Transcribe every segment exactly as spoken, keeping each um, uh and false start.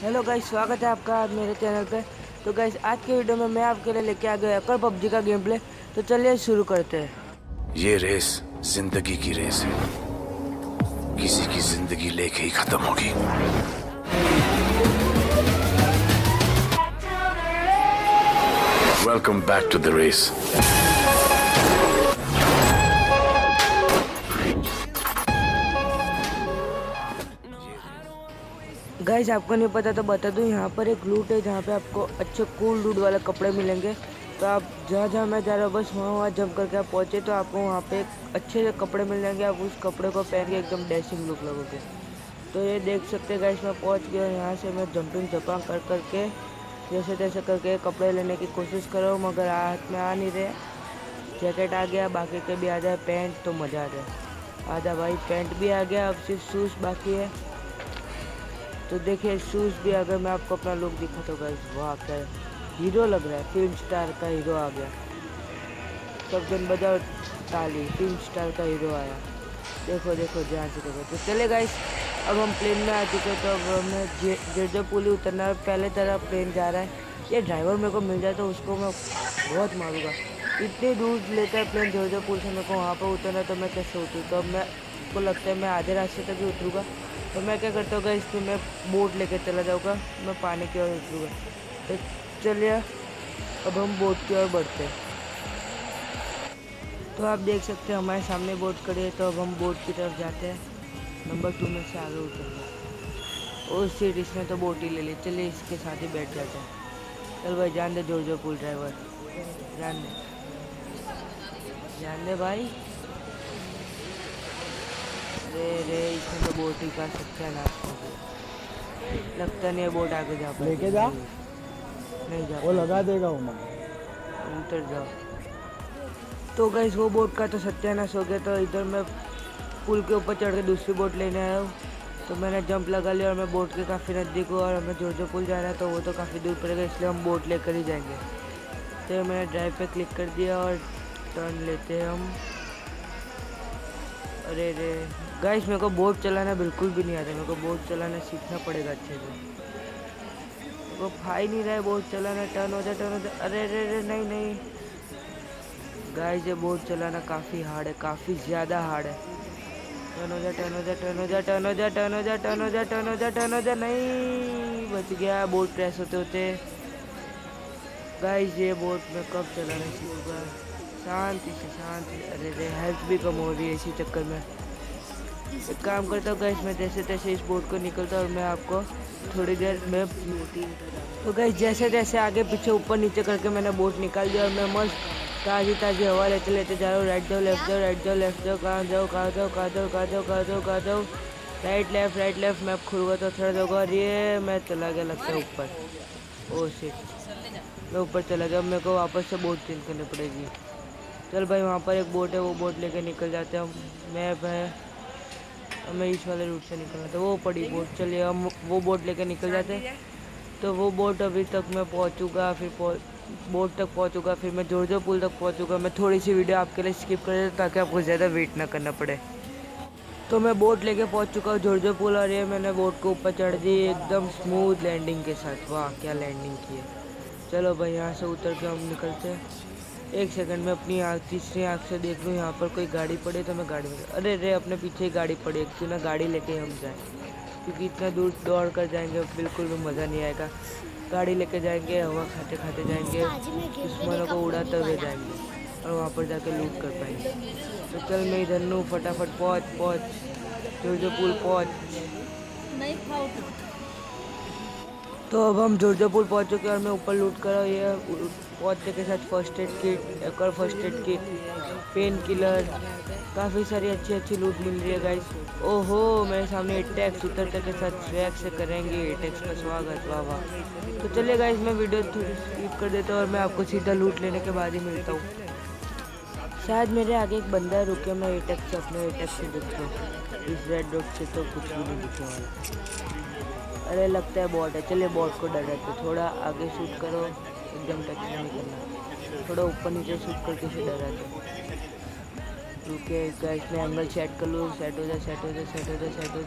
Hello guys, स्वागत है आपका आज मेरे चैनल पे। तो गाइस, आज के वीडियो में मैं आपके लिए लेके आ गया पर पबजी का गेम प्ले। तो चलिए शुरू करते हैं। ये रेस जिंदगी की रेस है, किसी की जिंदगी लेके ही खत्म होगी। Welcome back to the race. Guys, आपको नहीं पता तो बता दूं, यहाँ पर एक लूट है जहाँ पे आपको अच्छे कूल लूट वाले कपड़े मिलेंगे। तो आप जहाँ जहाँ मैं जा रहा हूँ बस वहाँ वहाँ जंप करके आप पहुँचे तो आपको वहाँ पे एक अच्छे कपड़े मिल जाएंगे। आप उस कपड़े को पहन के एकदम डैशिंग लुक लगोगे। तो ये देख सकते हैं गाइस, मैं पहुँच गया। यहाँ से मैं जंपिंग जपांग कर करके जैसे तैसे करके कपड़े लेने की कोशिश कर रहा हूँ, मगर हाथ में आ नहीं रहे। जैकेट आ गया, बाकी के भी आ जाए पैंट तो मज़ा आ जाए। आजा भाई, पैंट भी आ गया, अब सिर्फ शूज़ बाकी है। तो देखिए शूज़ भी अगर मैं आपको अपना लुक दिखा तो गाइस, वाह क्या हीरो लग रहा है। फिल्म स्टार का हीरो आ गया। सब जन बजाओ ताली, फिल्म स्टार का हीरो आया। देखो देखो ध्यान से देखो। तो चले गाइस, अब हम प्लेन में आ चुके तो अब हमें जेजो पुल उतरना है। पहले तरह प्लेन जा रहा है। ये ड्राइवर मेरे को मिल जाए तो उसको मैं बहुत मारूंगा। इतनी दूर लेता है प्लेन जेजो पुल से, मेरे को वहाँ पर उतरना तो मैं कैसे उतरूँ। तो अब मैं को लगता है मैं आधे रास्ते तक ही उतरूँगा। तो मैं क्या करता हूँ इसमें मैं बोट लेके चला जाऊँगा, मैं पानी की ओर उतरूँगा। तो चलिए अब हम बोट की ओर बढ़ते हैं। तो आप देख सकते हैं हमारे सामने बोट खड़ी है। तो अब हम बोट की तरफ जाते हैं। नंबर टू में से आगे उतरेंगे। और सीट इसने तो बोट ही ले ली। चलिए इसके साथ ही बैठ जाते हैं। चल भाई जान दे जोर जोर पुल ड्राइवर, जान दे जान दे भाई। अरे रे इसमें तो बोट ही का सत्यानाश हो गया। लगता नहीं है बोट आगे जा पाएगी। लेके जा, नहीं जा वो लगा देगा वो। उतर जाओ। तो गाइस वो बोट का तो सत्यानाश हो गया। तो इधर मैं पुल के ऊपर चढ़ के दूसरी बोट लेने आया हूँ। तो मैंने जंप लगा लिया और मैं बोट के काफ़ी नज़दीक हूँ। और हमें जो जो पुल जाना है तो वो तो काफ़ी दूर पड़ेगा, इसलिए हम बोट लेकर ही जाएंगे। तो मैंने ड्राइव पे क्लिक कर दिया और टर्न लेते हैं हम। अरे रे गाइस, मेरे को बोट चलाना बिल्कुल भी नहीं आता। मेरे को बोट चलाना सीखना पड़ेगा अच्छे से। मेरे को भाई नहीं रहा है बोट चलाना। टर्न हो जाए टर्न हो जाए। अरे रे रे नहीं नहीं गाइस, ये बोट चलाना काफ़ी हार्ड है, काफ़ी ज़्यादा हार्ड है। टर्न हो जा टर्न हो जा टर्न हो जा टर्न हो जा टर्न हो जा टर्न हो जा टर्न हो जा टर्न हो जा नहीं बच गया बोट क्रैश होते होते। गाइस ये बोट में कब चलाना सीखूंगा, शांति से शांति। अरे रे हेल्थ भी कम हो रही है इसी चक्कर में। एक काम करता हूँ गाइस, मैं जैसे तैसे इस बोट को निकलता हूँ और मैं आपको थोड़ी देर में। तो गाइस जैसे जैसे आगे पीछे ऊपर नीचे करके मैंने बोट निकाल दिया और मैं मस्त ताज़ी ताज़ी हवा लेते लेते जा रहा हूँ। राइट जाओ लेफ्ट जाओ राइट जाओ लेफ्ट जाओ, कहाँ जाओ कहाँ जाओ कहाँ जाओ कहाँ जाओ कहाँ जाओ कहाँ जाओ right left right left. Map खुलूँगा तो थोड़ा जाऊँगा और ये मैं चला गया लगता है ऊपर। ओह शिट, मैं ऊपर चला गया। मेरे को वापस से बोट चेंज करनी पड़ेगी। चल भाई वहाँ पर एक बोट है, वो बोट लेके निकल जाते हैं हम। मैप है, हमें इस वाले रूट से निकलना था। वो पड़ी बोट, चलिए हम वो बोट लेके निकल जाते हैं। तो वो बोट अभी तक मैं पहुँचूँगा, फिर बोट तक पहुँचूँगा, फिर मैं जोर जोर पुल तक पहुँचूँगा। मैं थोड़ी सी वीडियो आपके लिए स्किप कर देता ताकि आपको ज़्यादा वेट ना करना पड़े। तो मैं बोट लेके पहुँच चुका हूँ जोर जोर पुल और ये मैंने बोट को ऊपर चढ़ दी एकदम स्मूथ लैंडिंग के साथ। वाह क्या लैंडिंग की है। चलो भाई यहाँ से उतर के हम निकलते हैं। एक सेकंड में अपनी आँख तीसरी आँख से देख लूँ यहाँ पर कोई गाड़ी पड़े तो मैं गाड़ी में। अरे रे अपने पीछे ही गाड़ी पड़ी, क्यों ना गाड़ी लेके हम जाएं, क्योंकि इतना दूर दौड़ कर जाएंगे बिल्कुल भी मज़ा नहीं आएगा। गाड़ी लेके जाएंगे, हवा खाते खाते जाएंगे, दुश्मनों को उड़ाते हुए जाएंगे और वहाँ पर जाके लूट कर पाएंगे। तो चल मैं इधर नू फटाफट पहुँच पहुँच जो जो पुल पहुँच। तो अब हम जोरजो पुल पहुँच चुके हैं और मैं ऊपर लूट कर रहा हूँ। ये पहुँचने के साथ फर्स्ट एड किट, एक और first aid kit, painkiller, काफ़ी सारी अच्छी अच्छी लूट मिल रही है गाइस। ओहो मेरे सामने एटैक्स उतरते के साथ स्वैग से करेंगे एटैक्स का स्वागत। वाह वाह। तो चलिए गाइस मैं वीडियो थोड़ी स्किप कर देता हूँ और मैं आपको सीधा लूट लेने के बाद ही मिलता हूँ। शायद मेरे आगे एक बंदा रुके, मैं एटैक्स से अपने एटैक्स से दिखता हूँ। इस रेड डॉट से तो कुछ भी नहीं दिखने वाला। अरे लगता है बॉट है। चलिए बॉट को डराते, थोड़ा आगे शूट करो, एकदम टच नहीं करना, थोड़ा ऊपर नीचे शूट करके से डराते। रुके गाइस मैं एंगल सेट कर लूँ। सेट हो जाए सेट हो जाए सेट हो जाए सेट हो जाए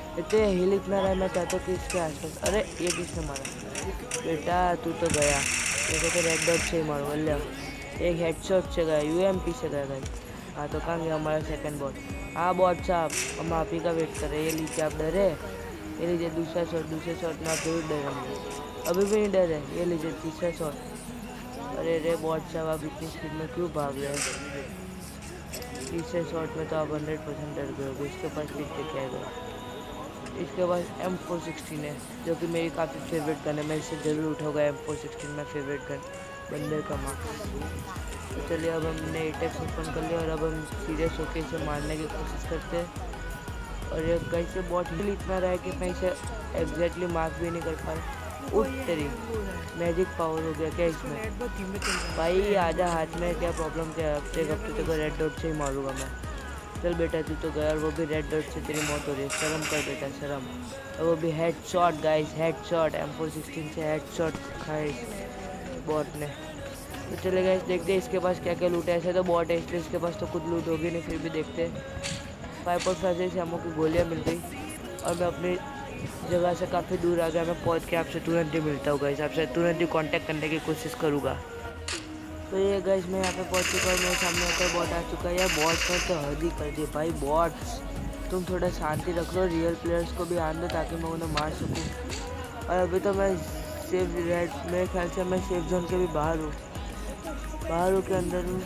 इतने हिल इतना रहा है, मैं चाहता हूँ कि इसके आसपास। अरे ये किसने मारा बेटा, तू तो गया। मेरे को तो रेड डॉट से ही मारो ले। एक हेडशॉट से गया, यूएमपी से गया भाई। हाँ तो कहाँ गया हमारा सेकंड बॉट। हाँ बॉट साहब, हम आप ही का वेट कर रहे हैं। ये लीजिए, आप डरे, ये लीजिए दूसरा शॉट। दूसरे शॉट में आप जरूर डरे मुझे, अभी भी नहीं डरे। ये लीजिए तीसरा शॉट। अरे रे बॉट साहब, आप इतनी स्पीड में क्यों भाग रहे हैं? तीसरे शॉट में तो आप हंड्रेड परसेंट डर गए होगे। इसके पास पीछे क्या है भाई? इसके पास एम फोर सिक्सटीन है, जो कि मेरी काफ़ी फेवरेट गन है। मैं इसे ज़रूर उठाऊंगा। एम फोर सिक्सटीन में फेवरेट गन, बंदर का माँ। तो चलिए, अब हमने एटेक्स ओपन कर लिया और अब हम सीरियस होकर इसे मारने की कोशिश करते हैं। और ये कैसे बॉट हिल इतना रहा है कि मैं इसे एग्जैक्टली मार्क भी नहीं कर पा रहा। उठ तेरी, मैजिक पावर हो गया क्या इसमें? भाई आजा हाथ में, क्या प्रॉब्लम क्या है? हफ्ते हफ्ते को रेड डॉट से ही मारूंगा मैं। चल बेटा, तू तो गया और वो भी रेड डॉट से तेरी मौत हो रही है। शर्म कर बेटा, शर्म। और वो भी head shot guys, head shot. M four sixteen से हेड शॉट खाए इस बॉट ने। तो चले गाइस, देखते हैं इसके पास क्या क्या लूट है। ऐसे तो बॉट है इसलिए इसके पास तो खुद लूट होगी नहीं, फिर भी देखते हैं। फाइव पॉइंट फाइव से हमको की गोलियाँ मिल गई और मैं अपनी जगह से काफ़ी दूर आ गया। मैं पहुँच के आपसे तुरंत ही मिलता हूँ गाइस, आपसे तुरंत ही कॉन्टैक्ट करने की कोशिश करूँगा। तो ये गाइस, मैं यहाँ पे पहुँच चुका हूँ। मेरे सामने आकर बॉट आ चुका है। यार बॉट ने तो हद ही कर दी भाई। बॉट्स, तुम थोड़ा शांति रख लो, रियल प्लेयर्स को भी आने दो ताकि मैं उन्हें मार सकूँ। और अभी तो मैं सेफ रेड, मेरे ख्याल से मैं सेफ जोन के भी बाहर हूँ, बाहर हूँ के अंदर हूँ।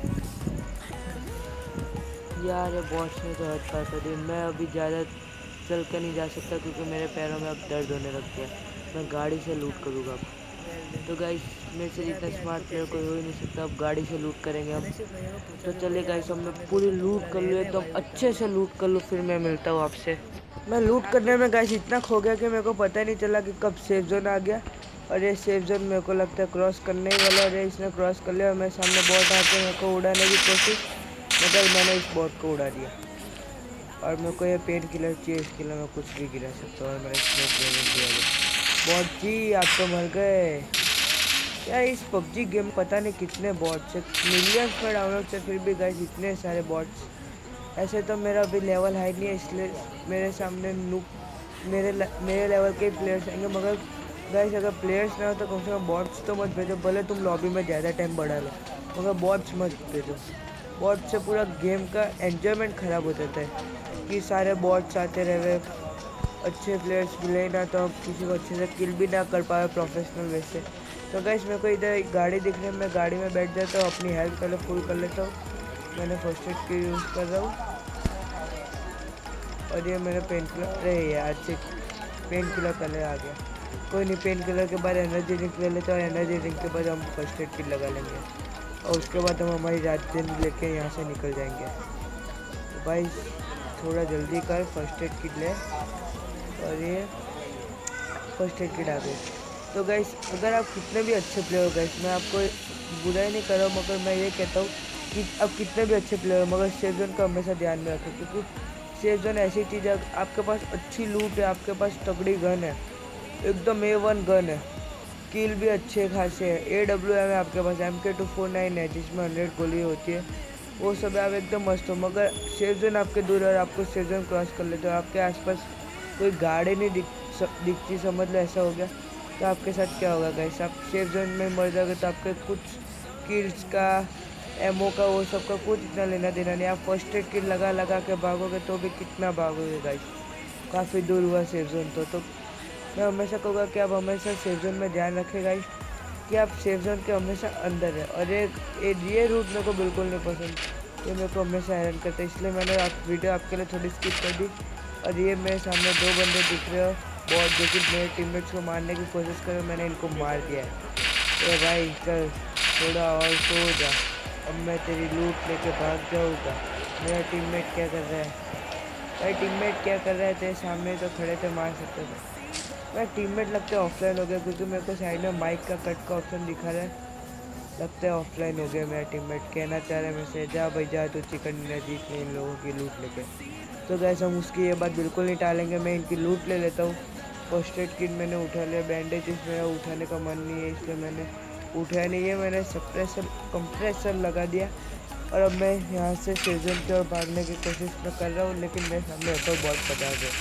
यार ये बॉट्स ने तो हद पार कर दी। मैं अभी ज़्यादा चल कर नहीं जा सकता क्योंकि मेरे पैरों में अब दर्द होने लग गया। मैं गाड़ी से लूट करूँगा अब। तो गाइस, मेरे से जितना स्मार्ट प्लेयर कोई हो ही नहीं सकता। अब गाड़ी से लूट करेंगे हम। तो चलिए गाइस, हमने पूरी लूट कर लो, एकदम तो अच्छे से लूट कर लो, फिर मैं मिलता हूँ आपसे। मैं लूट करने में गाइस इतना खो गया कि मेरे को पता ही नहीं चला कि कब सेफ जोन आ गया। और ये सेफ जोन मेरे को लगता है क्रॉस करने ही वाला। और ये इसने क्रॉस कर लिया और मेरे सामने बॉट आके मेरे को उड़ाने की कोशिश, मगर मैंने इस बॉट को उड़ा दिया। और मेरे को ये पेन किलर चाहिए, इसके लिए मैं कुछ भी गिरा सकता हूँ। और मैंने स्मोक दिया बॉट जी, आप तो मर गए। यार इस पबजी गेम पता नहीं कितने बॉट्स है, मिलियंस में डाउनलोड से, फिर भी गाइस इतने सारे बॉट्स। ऐसे तो मेरा अभी लेवल हाई नहीं है, इसलिए मेरे सामने नू मेरे मेरे लेवल के प्लेयर्स आएंगे। मगर गाइस अगर प्लेयर्स ना हो तो कम से कम बॉट्स तो मत भेजो। भले तुम लॉबी में ज़्यादा टाइम बढ़ा लो, मगर बॉट्स मत भेजो। बॉट से पूरा गेम का एन्जॉयमेंट ख़राब हो जाता है कि सारे बॉट्स आते रहे, अच्छे प्लेयर्स मिले ना तो हम किसी को अच्छे से किल भी ना कर पाए प्रोफेशनल वैसे। तो गाइस मेरे को इधर गाड़ी दिख रही है, मैं गाड़ी में बैठ जाता हूँ, अपनी हेल्थ पहले फुल कर लेता हूँ। मैंने फर्स्ट एड की यूज़ कर रहा हूँ। और ये मेरा पेन किलर, अरे यार से पेन किलर पहले आ गया। कोई नहीं, पेन किलर के बाद एनर्जी ड्रिंक ले लेता हूँ। एनर्जी ड्रिंक के बाद हम फर्स्ट एड किट लगा लेंगे और उसके बाद हम हमारी रात दिन लेके यहाँ से निकल जाएंगे। तो भाई थोड़ा जल्दी कर, फर्स्ट एड किट ले। और ये फर्स्ट एड किट आ गई। तो गाइस अगर आप कितने भी अच्छे प्लेयर हो गाइस, मैं आपको बुराई नहीं कर रहा हूँ, मगर मैं ये कहता हूँ कि आप कितने भी अच्छे प्लेयर हो मगर सेफ जोन का हमेशा ध्यान में रखें। क्योंकि सेफ जोन ऐसी चीज़ है, आपके पास अच्छी लूट है, आपके पास तगड़ी गन है, एकदम ए वन गन है, किल भी अच्छे खासे है, ए डब्ल्यू एम है आपके पास, M K two four nine है जिसमें हंड्रेड गोली होती है, वो सब आप एकदम मस्त हो। मगर सेफ जोन आपके दूर है और आपको सेफ जोन क्रॉस कर लेते हो, आपके आसपास कोई गाड़ी नहीं दिख दिखती, समझ लो ऐसा हो गया। तो आपके साथ क्या होगा गाइस, आप सेफ जोन में मर जाओगे तो आपके कुछ किल्स का, एमओ का, वो सब का कुछ इतना लेना देना नहीं। आप फर्स्ट एड किट लगा लगा के भागोगे तो भी कितना भागोगे गाइस, काफ़ी दूर हुआ सेफ जोन। तो तो मैं हमेशा कहूँगा कि आप हमेशा सेफ जोन में ध्यान रखें गाइस, कि आप सेफ जोन के हमेशा अंदर है। और एक ये रूट मेरे को बिल्कुल नहीं पसंद, ये मेरे को हमेशा हैरान करता है, इसलिए मैंने आप वीडियो आपके लिए थोड़ी स्किप कर दी। और ये मेरे सामने दो बंदे दिख रहे हो बहुत, जो कि मेरे टीममेट्स को मारने की कोशिश कर रहे, मैंने इनको मार दिया है। तो भाई चल थोड़ा और सो जा, अब मैं तेरी लूट लेके भाग जाऊँगा। मेरा टीममेट क्या कर रहा है भाई, टीममेट क्या कर रहा है, तेरे सामने तो खड़े थे, मार सकते थे। मैं टीममेट लगता है ऑफलाइन हो गया, क्योंकि मेरे को साइड में माइक का कट का ऑप्शन दिखा रहा है, लगता है ऑफलाइन हो गया मेरा टीममेट। कहना चाह रहा है मेरे से, जा भाई जा, तो चिकन डिनर जीत ले इन लोगों की लूट लेके। तो गैस हम उसकी ये बात बिल्कुल नहीं टालेंगे, मैं इनकी लूट ले लेता हूँ। फर्स्ट एड किट मैंने उठा लिया, बैंडेजेस मेरा उठाने का मन नहीं है इसलिए मैंने उठाया नहीं है। मैंने सप्रेसर कंप्रेसर लगा दिया और अब मैं यहाँ से सेजन की ओर भागने की कोशिश में कर रहा हूँ, लेकिन मेरे सामने होता बहुत पता है।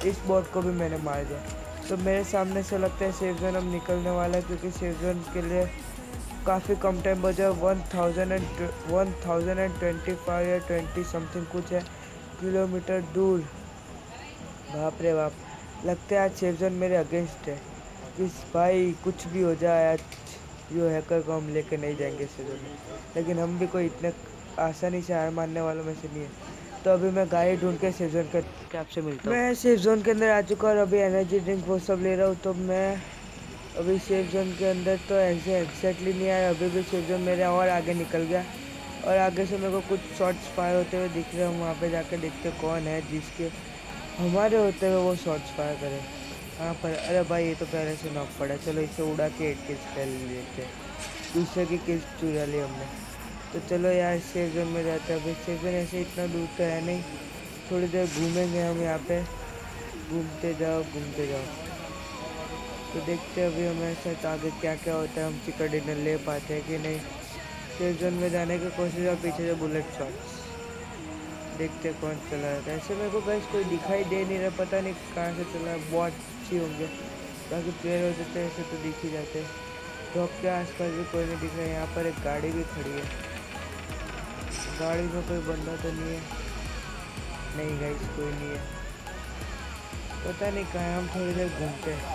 इस बोट को भी मैंने मार दिया। तो मेरे सामने से लगता है सेफ जोन अब निकलने वाला है, क्योंकि सेफ जोन के लिए काफ़ी कम टाइम बचा है। One thousand and one thousand and twenty five या ट्वेंटी समथिंग कुछ है किलोमीटर दूर। बाप रे बाप, लगता है आज सेफ जोन मेरे अगेंस्ट है। किस भाई कुछ भी हो जाए, आज यो हैकर को हम लेके नहीं जाएंगे सेफ जोन में, लेकिन हम भी कोई इतने आसानी से हार मानने वालों में से नहीं है। तो अभी मैं गाड़ी ढूंढ के सेफ जोन के आपसे मिलता हूँ। मैं सेफ जोन के अंदर आ चुका और अभी एनर्जी ड्रिंक वो सब ले रहा हूँ। तो मैं अभी सेफ जोन के अंदर तो ऐसे एग्जैक्टली नहीं आया, अभी भी सेफ जोन मेरे और आगे निकल गया और आगे से मेरे को कुछ शॉट्स फायर होते हुए दिख रहे हैं। वहाँ पे जाके देखते कौन है जिसके हमारे होते हुए वो शॉट्स फायर करे। हाँ पर अरे भाई ये तो पहले से नॉक पड़ा, चलो इसे उड़ा के एक किल्स कर लेते, दूसरे की किल्स चुरा ली हमने। तो चलो यार सेफ जोन में जाते हैं। अभी सेफ जोन ऐसे इतना दूर तो है नहीं, थोड़ी देर घूमेंगे हम यहाँ पे, घूमते जाओ घूमते जाओ। तो देखते हैं अभी हमारे साथ आगे क्या क्या होता है, हम चिकन डिनर ले पाते हैं कि नहीं। सेफ जोन में जाने की कोशिश और पीछे से बुलेट शॉट्स, देखते कौन चला रहा है। ऐसे मेरे को गैस कोई दिखाई दे नहीं रहा, पता नहीं कहाँ से चला है, बहुत अच्छी होंगे बाकी प्लेयर होते थे ऐसे तो दिख ही जाते। ड्रॉप के आसपास भी कोई नहीं दिख रहा है। यहाँ पर एक गाड़ी भी खड़ी है, गाड़ी में कोई बंदा तो नहीं है, नहीं गाइस कोई नहीं है, पता नहीं कहाँ है। हम थोड़ी देर घूमते हैं,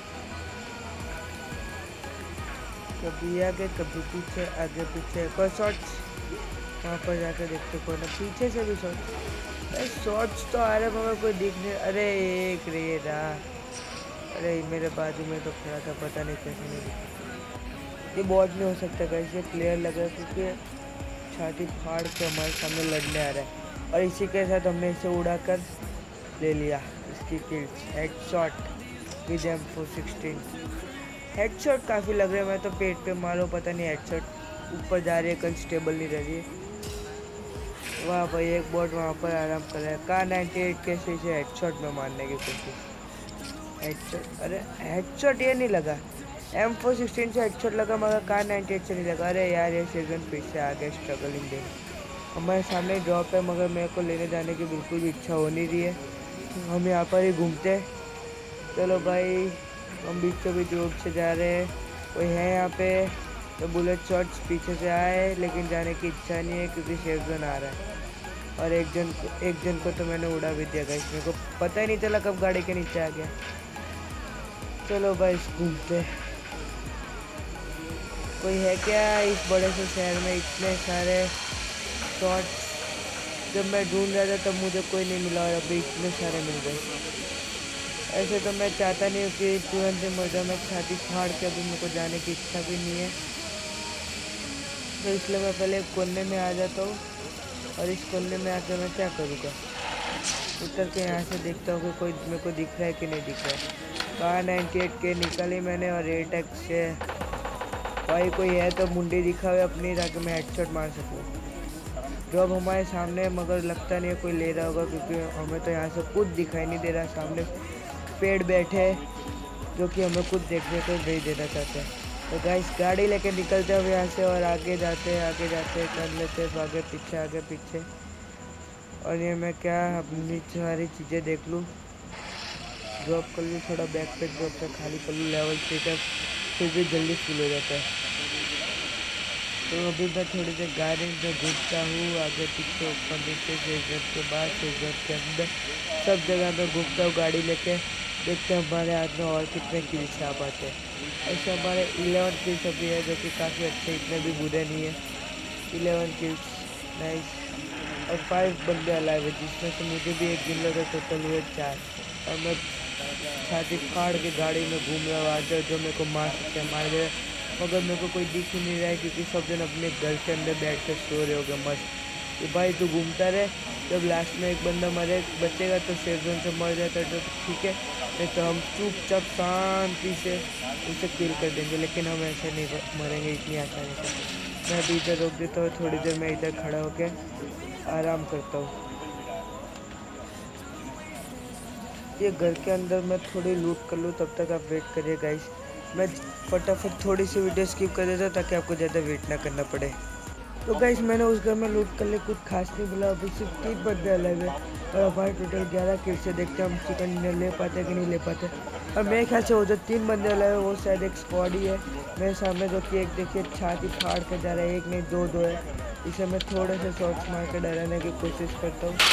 कभी आगे कभी पीछे, आगे पीछे कोई शॉट्स, वहाँ पर जाकर देखते कौन है, पीछे से भी शॉट्स। शॉट्स तो आ रहे मगर कोई दिख नहीं। अरे एक रे रहा, अरे मेरे बाजू में तो खड़ा था, पता नहीं कैसे नहीं दिखा। ये बॉट नहीं हो सकता, कैसे प्लेयर लग रहा है, क्योंकि छाती फाड़ के हमारे सामने लड़ने आ रहा है और इसी के साथ हमने इसे उड़ा कर ले लिया। इसकी kills headshot with M four sixteen, headshot काफ़ी लग रहा है। मैं तो पेट पे मारो, पता नहीं हेडशॉट ऊपर जा रही है, कहीं स्टेबल नहीं रह रही है। वाह भाई एक बॉट वहाँ पर आराम कर रहा है, कार नाइन्टी एट के से इसे हेडशॉट में मारने की कोशिश। हेडशॉट, अरे हेडशॉट ये नहीं लगा, एम फोर सिक्सटीन से हेडशॉट लगा मगर कार नाइन्टी एट से नहीं लगा। अरे यार ये सीजन फिर से आ गया स्ट्रगलिंग डे। हमारे सामने ड्रॉप है मगर मेरे को लेने जाने की बिल्कुल भी इच्छा हो नहीं रही है, हम यहाँ पर ही घूमते हैं। चलो भाई हम बीचों बीच रोड से जा रहे हैं, कोई है यहाँ पे तो बुलेट शॉट्स पीछे से आए, लेकिन जाने की इच्छा नहीं है क्योंकि सेफ जोन आ रहा है। और एक जन को एक जन को तो मैंने उड़ा भी दिया गाइस, मेरे को पता ही नहीं चला कब गाड़ी के नीचे आ गया। चलो भाई घूमते, कोई है क्या इस बड़े से शहर में इतने सारे शॉट्स। जब मैं ढूंढ रहा था तब मुझे कोई नहीं मिला और अभी इतने सारे मिल गए। ऐसे तो मैं चाहता नहीं हूँ कि तुरंत ही मर जाऊँ, मैं छाती फाड़ के अभी मेरे को जाने की इच्छा भी नहीं है, तो इसलिए मैं पहले एक कोने में आ जाता हूँ। और इस कोने में आकर मैं क्या करूँगा, उतर के यहाँ से देखता हूँ कि कोई मेरे को दिख रहा है कि नहीं दिख रहा है। कार नाइन्टी एट के निकाली मैंने और एट एक्स से भाई कोई है तो मुंडी दिखा हुआ अपनी, ताकि मैं हेडशॉट मार सकूँ। ड्रॉप हमारे सामने मगर लगता नहीं है कोई ले रहा होगा, क्योंकि हमें तो यहाँ से कुछ दिखाई नहीं दे रहा। सामने पेड़ बैठे जो कि हमें कुछ देखने को नहीं देना चाहते हैं। तो गाइस गाड़ी लेके निकलते हैं यहाँ से और आगे जाते हैं आगे जाते हैं कर लेते हैं, तो आगे पीछे आगे पीछे। और ये मैं क्या अपनी सारी चीज़ें देख लूँ, ड्रॉप कर लूँ, थोड़ा बैक पे ड्रॉप से खाली कर लूँ, लेवल थ्री तक फिर भी जल्दी फुल हो जाता है। तो अभी मैं थोड़ी देर गाड़ी में घूमता हूँ आगे पीछे ऊपर नीचे, सेजन के बाद सेजन के अंदर सब जगह में घूमता हूँ गाड़ी लेके। देखते हैं हमारे हाथ में और कितने किल्स आ पाते हैं। ऐसे हमारे इलेवन किल्स अभी है, जो कि काफ़ी अच्छे, इतने भी बुरे नहीं है। इलेवन किल्स नाइस, और फाइव बंदे अलाइव है, जिसमें से मुझे भी एक गिन लो तो टोटल हुए चार। और मैं छाती फाड़ के गाड़ी में घूम रहा हूँ, आज जो मेरे को मार सकते हैं मार दे, मगर मेरे को कोई दिख ही नहीं रहा है क्योंकि सब जन अपने घर के अंदर बैठ कर सो रहे हो गए मस्त। कि भाई तू घूमता रहे, जब लास्ट में एक बंदा मरे बचेगा तो सेफ जोन से मर जाता है तो ठीक है, नहीं तो हम चुपचाप शांति से उसे किल कर देंगे, लेकिन हम ऐसे नहीं मरेंगे इतनी आसानी से। मैं अभी इधर रोक देता हूँ, थोड़ी देर मैं इधर खड़ा होकर आराम करता हूँ। ये घर के अंदर मैं थोड़ी लूट कर लूँ, तब तक आप वेट करिए गाइस। मैं फटाफट थोड़ी सी वीडियो स्किप कर देता हूँ ताकि आपको ज़्यादा वेट ना करना पड़े। तो गाइस मैंने उस घर में लूट कर ले, कुछ खास नहीं बोला, अभी सिर्फ तीन बंदे अलग है। और हमारे टोटल ग्यारह किल से देखते हैं हम चिकन डिनर ले पाते कि नहीं ले पाते। और मेरे ख्याल से वो जो तीन बंदे वाला है वो शायद एक स्क्वाड ही है। मेरे सामने जो कि एक देखिए छाती फाड़ के जा रहा है, एक नहीं दो दो है। इसे मैं थोड़े से शॉट्स मार के डराने की कोशिश करता हूँ।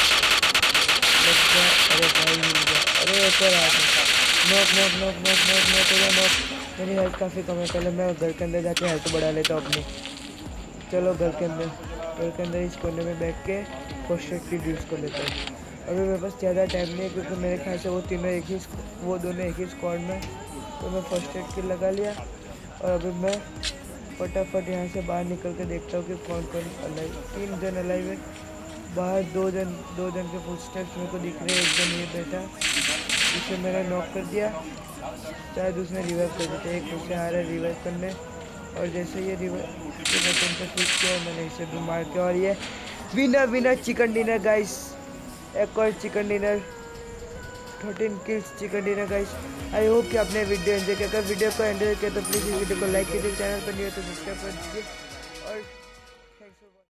अरे भाई मिल गया, अरे ऊपर आ गया, knock knock knock knock knock knock हो गया नॉक। मेरी हेल्थ काफ़ी कम है, पहले मैं घर के अंदर जाके हेल्थ बढ़ा लेता हूँ अपनी। चलो घर के अंदर घर के अंदर इस कोने में बैठ के फर्स्ट एड किट यूज़ कर लेता हूँ। अभी मेरे पास ज़्यादा टाइम नहीं है क्योंकि मेरे ख्याल से वो तीनों एक ही वो दोनों एक ही स्क्वाड में। तो मैं फर्स्ट एड किट लगा लिया और अभी मैं फटाफट यहाँ से बाहर निकल के देखता हूँ कि कौन कौन अलाइव। तीन जन अलाइव है बाहर, दो जन दो जन के फुटस्टेप्स मेरे को दिख रहे हैं। एक जन ये बैठा, इसे मैंने नॉक कर दिया, शायद उसने रिवाइव कर दिया। एक मुझसे आ रहा है रिवाइव करने और जैसे ये रिवाइव के बटन पर क्लिक किया मैंने इसे भी मार के और ये winner winner chicken dinner guys. एक और chicken dinner, thirteen kills chicken dinner guys. I hope कि आपने वीडियो एंजॉय किया। अगर वीडियो को एंजॉय किया तो प्लीज़ इस वीडियो को लाइक कीजिए, चैनल पर नहीं हो तो सब्सक्राइब कर दीजिए और थैंक्स फॉर